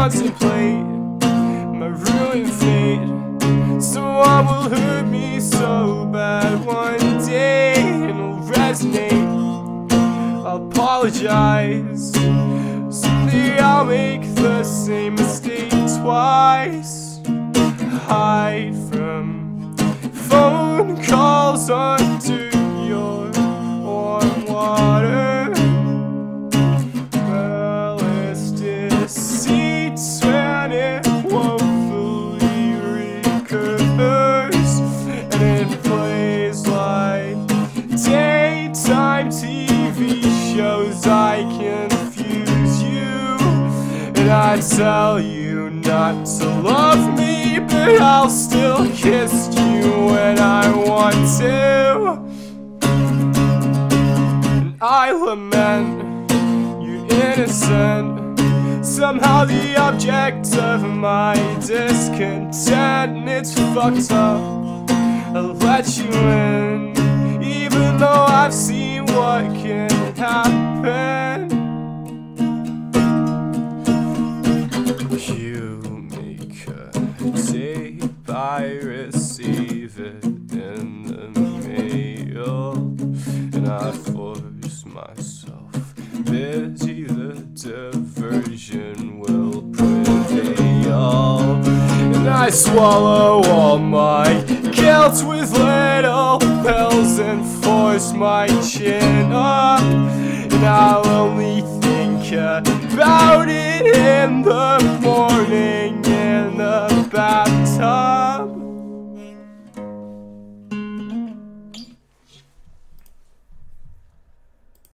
contemplate my ruined fate. Someone will hurt me so bad one day, and it'll resonate. I'll apologize. Someday I'll make the same mistake twice. Hide from phone calls under your warm water. Careless deceits when it woefully recurs, and it plays like daytime TV shows. I confuse you, and I tell you not to love me, but I'll still kiss you when I want to. And I lament you're innocent, somehow the object of my discontent. And it's fucked up, I'll let you in, even though I've seen what can happen. You make a tape, I receive it in the mail, and I force myself busy, the diversion will prevail. And I swallow all my guilt with little pills and force my chin up, and I'll only think about it in the morning in the bath.